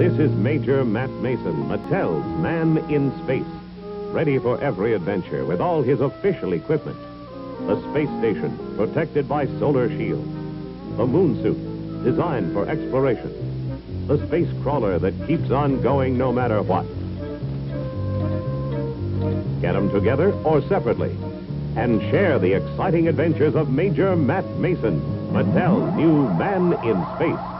This is Major Matt Mason, Mattel's man in space, ready for every adventure with all his official equipment. The space station, protected by solar shields. The moon suit, designed for exploration. The space crawler that keeps on going no matter what. Get them together or separately, and share the exciting adventures of Major Matt Mason, Mattel's new man in space.